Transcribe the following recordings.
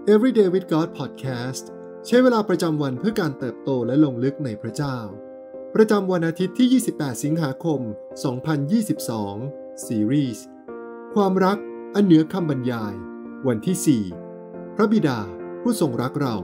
Everyday with God Podcast ใช้เวลาประจำวันเพื่อการเติบโตและลงลึกในพระเจ้าประจำวันอาทิตย์ที่ 28 สิงหาคม 2022 ซีรีส์ความรักอันเหนือคำบรรยายวันที่ 4 พระบิดาผู้ทรงรักเรา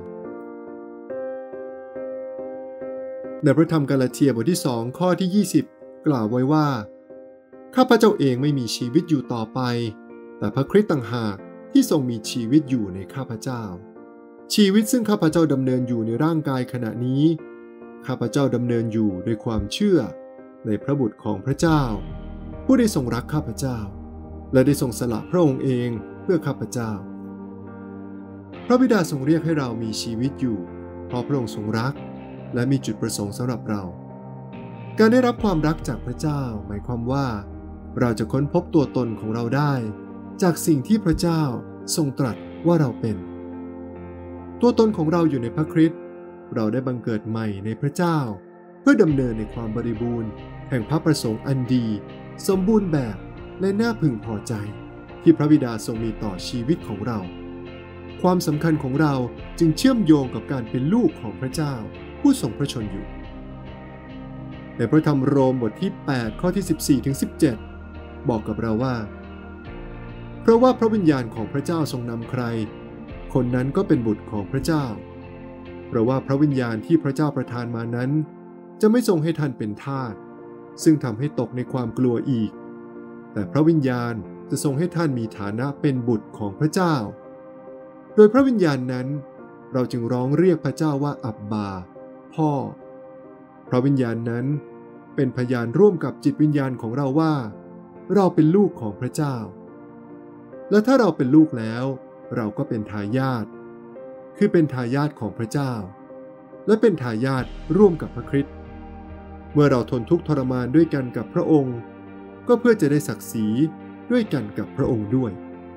ในพระธรรมกาลาเทียบทที่ 2 ข้อที่ 20 กล่าวไว้ว่าข้าพเจ้าเองไม่มีชีวิตอยู่ต่อไปแต่พระคริสต์ต่างหากที่ทรงมีชีวิตอยู่ในข้าพเจ้าชีวิตซึ่งข้าพเจ้าดำเนินอยู่ในร่างกายขณะนี้ข้าพเจ้าดำเนินอยู่ด้วยความเชื่อในพระบุตรของพระเจ้าผู้ได้ทรงรักข้าพเจ้าและได้ทรงสละพระองค์เองเพื่อข้าพเจ้าพระบิดาทรงเรียกให้เรามีชีวิตอยู่เพราะพระองค์ทรงรักและมีจุดประสงค์สำหรับเราการได้รับความรักจากพระเจ้าหมายความว่าเราจะค้นพบตัวตนของเราได้จากสิ่งที่พระเจ้าทรงตรัสว่าเราเป็นตัวตนของเราอยู่ในพระคริสต์เราได้บังเกิดใหม่ในพระเจ้าเพื่อดำเนินในความบริบูรณ์แห่งพระประสงค์อันดีสมบูรณ์แบบและน่าพึงพอใจที่พระบิดาทรงมีต่อชีวิตของเราความสำคัญของเราจึงเชื่อมโยงกับการเป็นลูกของพระเจ้าผู้ทรงพระชนอยู่ในพระธรรมโรมบทที่ 8 ข้อที่ 14-17 บอกกับเราว่าเพราะว่าพระวิญญาณของพระเจ้าทรงนำใครคนนั้นก็เป็นบุตรของพระเจ้าเพราะว่าพระวิญญาณที่พระเจ้าประทานมานั้นจะไม่ทรงให้ท่านเป็นทาสซึ่งทำให้ตกในความกลัวอีกแต่พระวิญญาณจะทรงให้ท่านมีฐานะเป็นบุตรของพระเจ้าโดยพระวิญญาณนั้นเราจึงร้องเรียกพระเจ้าว่าอับบาพ่อพระวิญญาณนั้นเป็นพยานร่วมกับจิตวิญญาณของเราว่าเราเป็นลูกของพระเจ้าและถ้าเราเป็นลูกแล้วเราก็เป็นทายาทคือเป็นทายาทของพระเจ้าและเป็นทายาทร่วมกับพระคริสต์เมื่อเราทนทุกข์ทรมานด้วยกันกับพระองค์ก็เพื่อจะได้ศักดิ์ศรีด้วยกันกับพระองค์ด้วย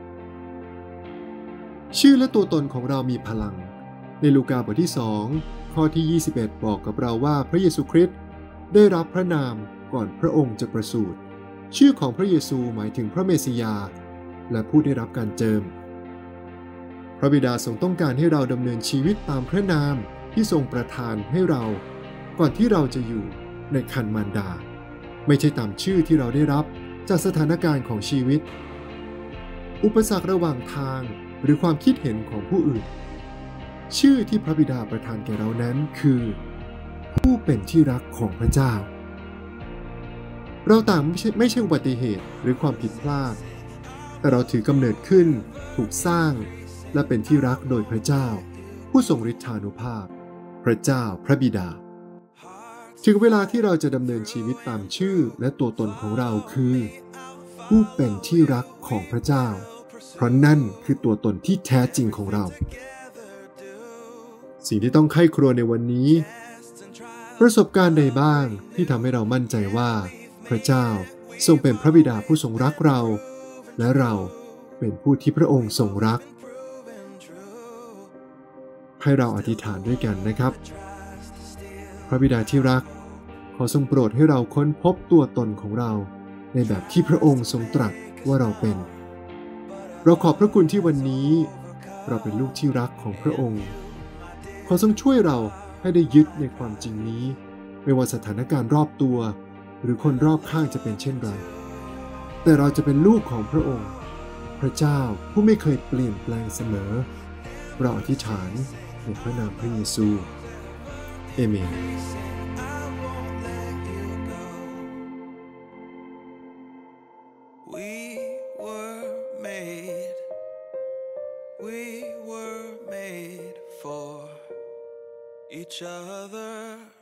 ชื่อและตัวตนของเรามีพลังในลูกาบทที่ 2 ข้อที่ 21 บอกกับเราว่าพระเยซูคริสต์ได้รับพระนามก่อนพระองค์จะประสูติชื่อของพระเยซูหมายถึงพระเมสสิยาและผู้ได้รับการเจิมพระบิดาทรงต้องการให้เราดำเนินชีวิตตามพระนามที่ทรงประทานให้เราก่อนที่เราจะอยู่ในครรภ์มารดาไม่ใช่ตามชื่อที่เราได้รับจากสถานการณ์ของชีวิตอุปสรรคระหว่างทางหรือความคิดเห็นของผู้อื่นชื่อที่พระบิดาประทานแก่เรานั้นคือผู้เป็นที่รักของพระเจ้าเราต่างไม่ใช่อุบัติเหตุหรือความผิดพลาดแต่เราถือกำเนิดขึ้นถูกสร้างและเป็นที่รักโดยพระเจ้าผู้ทรงฤทธานุภาพพระเจ้าพระบิดาถึงเวลาที่เราจะดำเนินชีวิตตามชื่อและตัวตนของเราคือผู้เป็นที่รักของพระเจ้าเพราะนั่นคือตัวตนที่แท้จริงของเราสิ่งที่ต้องไข้ครวญในวันนี้ประสบการณ์ใดบ้างที่ทำให้เรามั่นใจว่าพระเจ้าทรงเป็นพระบิดาผู้ทรงรักเราและเราเป็นผู้ที่พระองค์ทรงรักให้เราอธิษฐานด้วยกันนะครับพระบิดาที่รักขอทรงโปรดให้เราค้นพบตัวตนของเราในแบบที่พระองค์ทรงตรัสว่าเราเป็นเราขอบพระคุณที่วันนี้เราเป็นลูกที่รักของพระองค์ขอทรงช่วยเราให้ได้ยึดในความจริงนี้ไม่ว่าสถานการณ์รอบตัวหรือคนรอบข้างจะเป็นเช่นไรแต่เราจะเป็นลูกของพระองค์พระเจ้าผู้ไม่เคยเปลี่ยนแปลงเสมอเราอธิษฐานในพระนามพระเยซูเอเมน We were made for each other.